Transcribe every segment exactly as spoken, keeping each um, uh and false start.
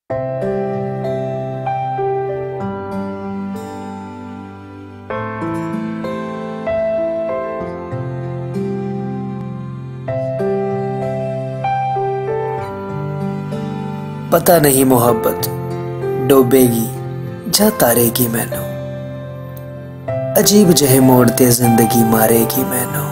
पता नहीं मोहब्बत डोबेगी जा तारेगी मैनू, अजीब जहे मोड़ ते जिंदगी मारेगी मैनू।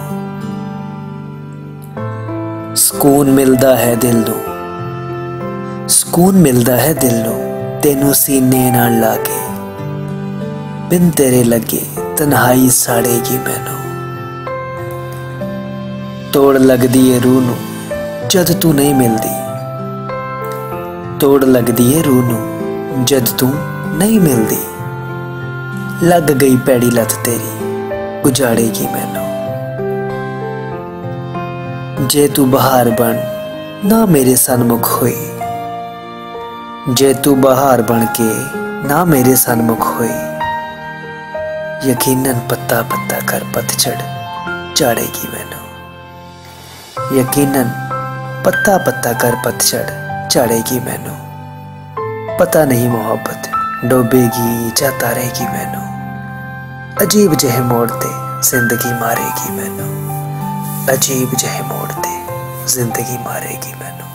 सुकून मिलदा है दिल नू, सुकून मिलदा है दिल नू तेनू सीने नाल लाके, बिन तेरे लगे तन्हाई साड़ेगी मैनू। तोड़ लगदी है रूह नू जद तू नहीं मिलदी, तोड़ लगदी है रूह नू जद तू नहीं मिलदी। लग गई पैड़ी लत तेरी उजाड़ेगी मैनू। जे तू बहार बन ना मेरे सन्मुख हुई, जे तू बहार बन के ना मेरे सन्मुख हुई, यकीनन पत्ता पत्ता कर पतझड़ झाड़ेगी मैनू। यकीनन पत्ता पत्ता कर पतझड़ झाड़ेगी मैनू। पता नहीं मोहब्बत डोबेगी जा तारेगी मैनू, अजीब जहे मोड़ ते जिंदगी मारेगी मैनू। अजीब जहे मोड़ ते जिंदगी मारेगी मैनू।